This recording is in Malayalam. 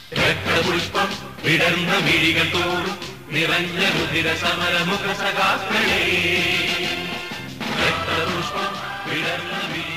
രക്തപുഷ്പം വിടർന്ന മിഴികൾ തോറും നിറഞ്ഞ രുധിര സമരമുഖ സഖാക്കളേ രക്തപുഷ്പം വിടർന്ന മിഴി